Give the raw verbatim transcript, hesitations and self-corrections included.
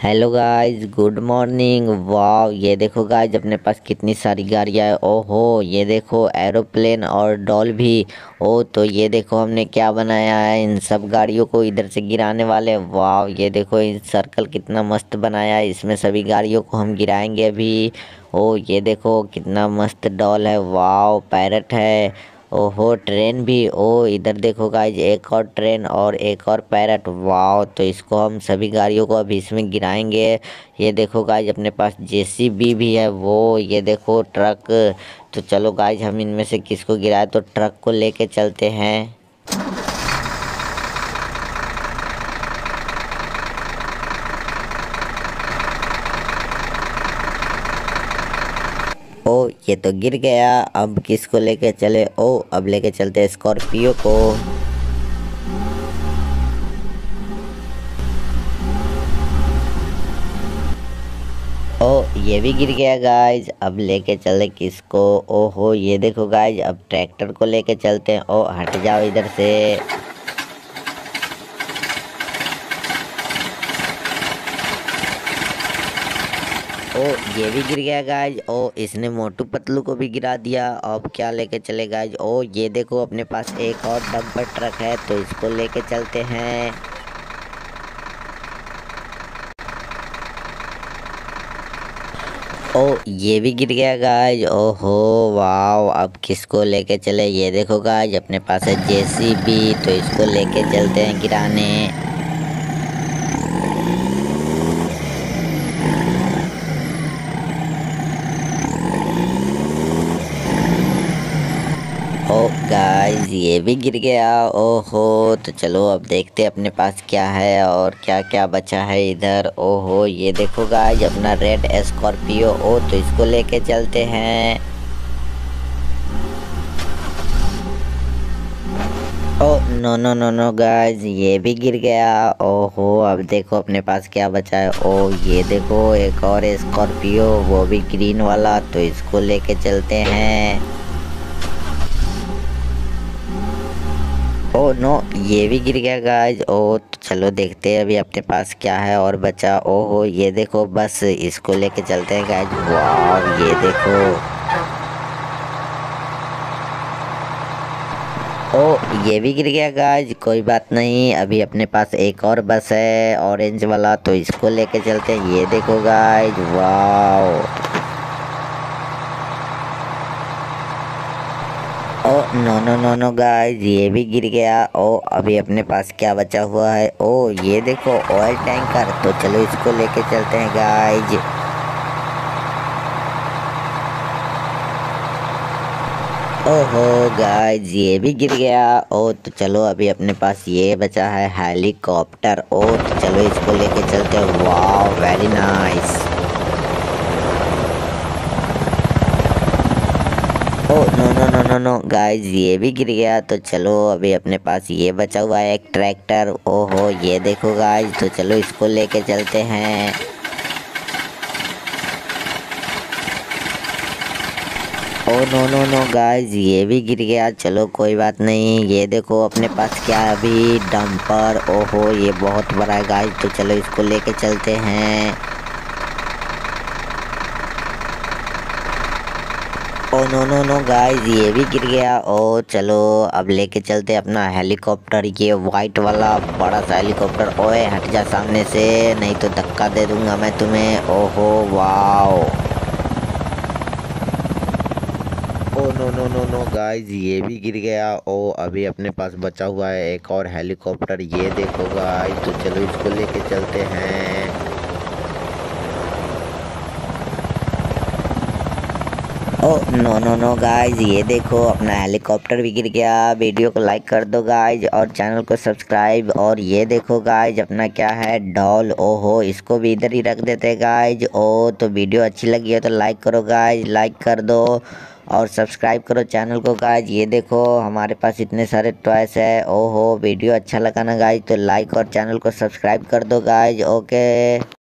Hello guys, good morning. वाह, ये देखो गाइस, अपने पास कितनी सारी गाड़ियाँ है। ओहो, ये देखो एरोप्लेन और डॉल भी। ओ तो ये देखो हमने क्या बनाया है, इन सब गाड़ियों को इधर से गिराने वाले। वाह, ये देखो इन सर्कल कितना मस्त बनाया है, इसमें सभी गाड़ियों को हम गिराएंगे अभी। ओ ये देखो कितना मस्त डॉल है। वाह, पैरट है। ओहो, ट्रेन भी। ओ इधर देखो गाइज, एक और ट्रेन और एक और पैरट। वाह, तो इसको हम सभी गाड़ियों को अभी इसमें गिराएंगे। ये देखो गाइज, अपने पास जेसीबी भी है। वो ये देखो ट्रक। तो चलो गाइज, हम इनमें से किसको गिराए, तो ट्रक को लेके चलते हैं। ओ ये तो गिर गया। अब किसको लेके चले? ओ अब लेके चलते हैं स्कॉर्पियो को। ओ ये भी गिर गया गाइज। अब लेके चले किसको? ओहो, ये देखो गाइज, अब ट्रैक्टर को लेके चलते हैं। ओ हट जाओ इधर से। ओ ये भी गिर गया गाइज। ओ इसने मोटू पतलू को भी गिरा दिया। अब क्या लेके चले गाइज? ओ ये देखो, अपने पास एक और डंपर ट्रक है, तो इसको लेके चलते हैं। ओ ये भी गिर गया गाइज। ओहो वाव, अब किसको लेके चले? ये देखो गाइज, अपने पास है जेसीबी, तो इसको लेके चलते हैं गिराने। ओ गाइस, ये भी गिर गया। ओहो, तो चलो अब देखते हैं अपने पास क्या है और क्या क्या बचा है इधर। ओहो, ये देखो गाइस, अपना रेड स्कॉर्पियो। ओ तो इसको लेके चलते हैं। Oh no no no no guys, ये भी गिर गया। ओहो, अब देखो अपने पास क्या बचा है। ओ ये देखो, एक और स्कॉर्पियो, वो भी ग्रीन वाला, तो इसको लेके चलते हैं। ओ नो, ये भी गिर गया गाइज। ओ तो चलो देखते हैं अभी अपने पास क्या है और बचा। ओहो, ये देखो, बस इसको लेके चलते हैं गाइज। वाह, ये देखो। ओ ये भी गिर गया गाइज, कोई बात नहीं, अभी अपने पास एक और बस है ऑरेंज वाला, तो इसको लेके चलते हैं। ये देखो गाइज, वाह। Oh no no no no guys, ये भी गिर गया। ओ अभी अपने पास क्या बचा हुआ है? ओ ये देखो, ऑयल टैंकर, तो चलो इसको लेके चलते हैं गाइज। ओहो गाइस, ये भी गिर गया। ओ तो चलो अभी अपने पास ये बचा है हेलीकॉप्टर। ओ तो चलो इसको लेके चलते हैं। वाह, very nice. Oh no no no no no guys, ये भी गिर गया। तो चलो अभी अपने पास ये बचा हुआ है एक ट्रैक्टर। ओहो, ये देखो गाइस, तो चलो इसको लेके चलते हैं। Oh no no no guys, ये भी गिर गया। चलो कोई बात नहीं, ये देखो अपने पास क्या है अभी, डंपर। ओहो, ये बहुत बड़ा है गाइस, तो चलो इसको लेके चलते हैं। Oh no no no guys, ये भी गिर गया। ओ चलो अब लेके चलते अपना हेलीकॉप्टर, ये वाइट वाला बड़ा सा हेलीकॉप्टर। ओए हट जा सामने से, नहीं तो धक्का दे दूंगा मैं तुम्हें। ओहो wow. Oh no no no no guys, ये भी गिर गया। ओ अभी अपने पास बचा हुआ है एक और हेलीकॉप्टर, ये देखो गाइस, तो चलो इसको लेके चलते हैं। Oh no no no guys, ये देखो अपना हेलीकॉप्टर भी गिर गया। वीडियो को लाइक कर दो गाइस और चैनल को सब्सक्राइब। और ये देखो गाइस, अपना क्या है, डॉल। ओहो, इसको भी इधर ही रख देते गाइस। ओ तो वीडियो अच्छी लगी हो तो लाइक करो गाइस, लाइक कर दो और सब्सक्राइब करो चैनल को गाइस। ये देखो हमारे पास इतने सारे टॉयस है। ओहो, वीडियो अच्छा लगा ना गाइस, तो लाइक और चैनल को सब्सक्राइब कर दो गाइस। ओके।